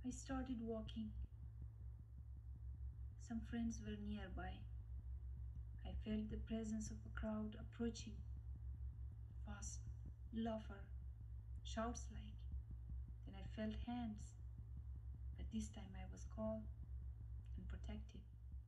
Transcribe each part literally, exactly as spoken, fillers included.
I started walking. Some friends were nearby. I felt the presence of a crowd approaching. Fast, laughter, shouts like. Then I felt hands, but this time I was calm and protected.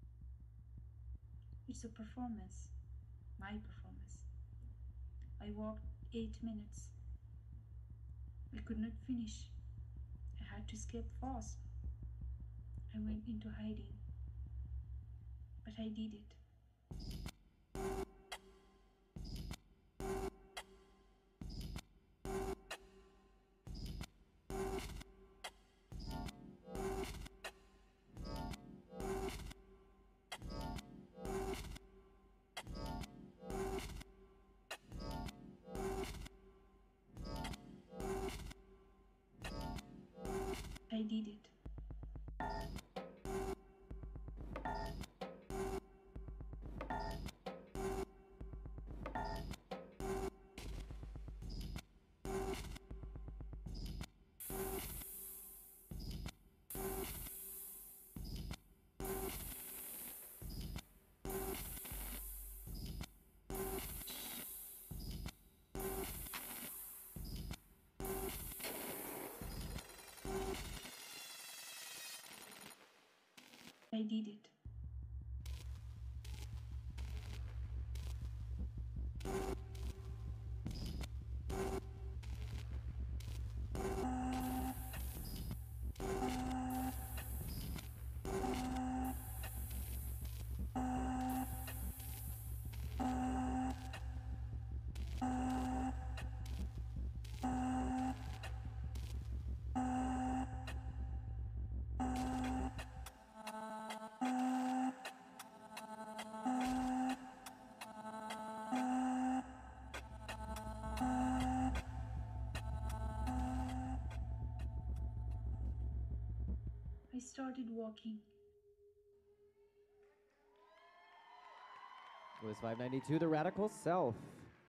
It's a performance, my performance. I walked eight minutes. I could not finish. I had to escape fast. I went into hiding, but I did it. I did it. I did it. I started walking. It was five ninety-two, The Radical Self.